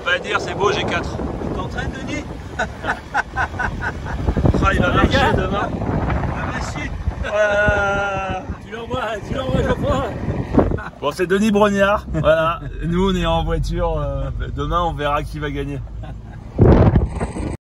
Pas à dire, c'est beau, j'ai 4. T'es en train de Denis? Ah, il va marcher demain. Ah bah chier. Tu l'envoies, je crois. Bon, c'est Denis Brognard. Voilà, nous on est en voiture. Demain, on verra qui va gagner.